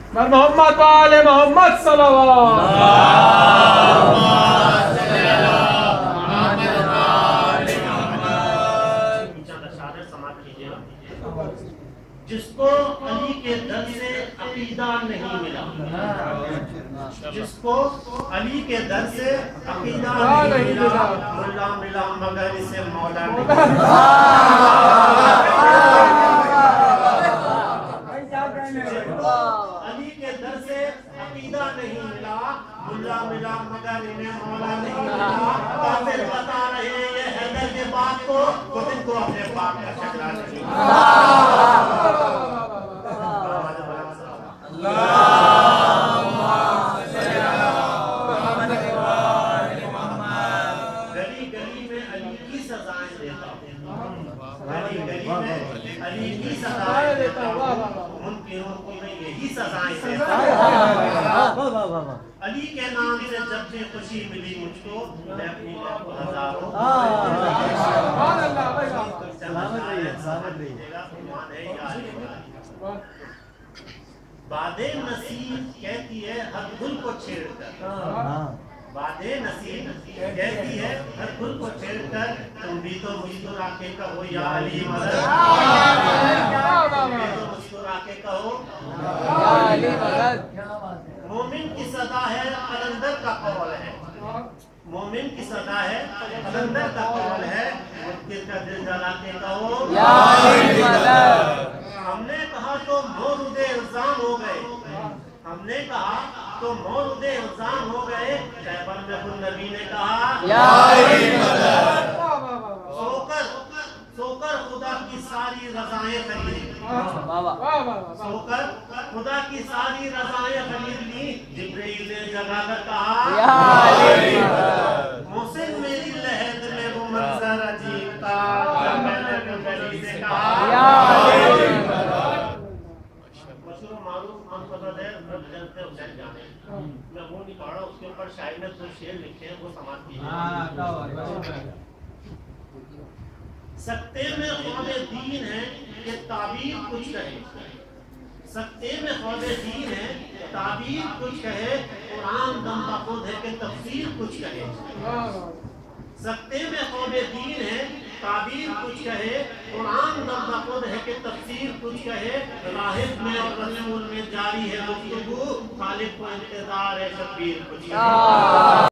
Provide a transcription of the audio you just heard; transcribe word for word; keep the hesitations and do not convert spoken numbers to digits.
मोहम्मद वाले मोहम्मद जिसको अली के दर से अकीदा नहीं मिला, जिसको अली के दर से अकीदा नहीं मिला, मुल्ला मिला मगर इसे मौला नहीं मिला। अली के दर से अकीदा नहीं मिला, मुल्ला मिला मगर इन्हें मौला नहीं मिला। काफिर बता रहे ये हैदर के बाप को, खुद इनको अपने बाप का शक्ला नहीं। गली गली में अली की सजाएं देता हूँ, गली गली में अली की सजाएं देता हूँ, मुनकिरों को मैं यही सजाएं देता हूँ। अली के नाम से जब भी खुशी मिली मुझको, मैं अपनी हजारों बादे नसीब कहती है हर गुल को छेड़कर, बादे नसीब कहती है हर गुल को छेड़कर, तुम भी तो मुस्कुरा के कहो या अली मदद, तुम भी तो मुस्कुरा के कहो या अली मदद। मोमिन की सदा है कलंदर का कौल है, मोमिन की सदा है कलंदर का कौल है, मुश्किल का दिल जला के कहो या अली मदद। हमने कहा तो मौरूदे इल्जाम हो गए, हमने कहा तो मौरूदे इल्जाम हो गए, शैबन में नबी ने कहा या अली मदद। सोकर सोकर खुदा की सारी रज़ाएं खरीद, सोकर खुदा की सारी रज़ाएं खरीद ली, जिब्रील ने जगा कर कहा या अली मदद। मोहसिन मेरी लहद में वो मंजर अजीब था, मैंने गली से कहा या अली मदद। मैं वो नहीं पढ़ रहा, उसके ऊपर शायद ने दो शेर लिखे हैं, वो समाप्त कीजिए। सकते में ख्वाबे दीन है कि ताबीर कुछ कहे, सकते में ख्वाबे दीन है ताबीर कुछ कहे, कुरान दम बखुद है कि तफसीर कुछ कहे। सकते में ख्वाबे दीन है ताबीर कुछ कहे, कुरान दम बखुद है कि तफसीर कुछ कहे। राहिब में और रसूल में जारी है गुफ्तगू, खालिक को इंतजार है शब्बीर कुछ कहे।